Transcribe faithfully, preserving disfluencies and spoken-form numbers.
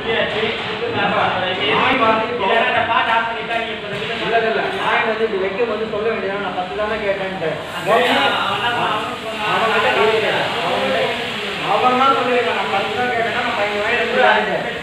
இல்ல இல்ல நான் வந்து இது வைக்கும் போது சொல்ல வேண்டியது நான் பத்து தானே கேட்டேன்ட்டு அவன் தான் சொல்லுவேன் நான் பத்து தான் கேட்டேன்னா நான் பதினஞ்சு வாங்கி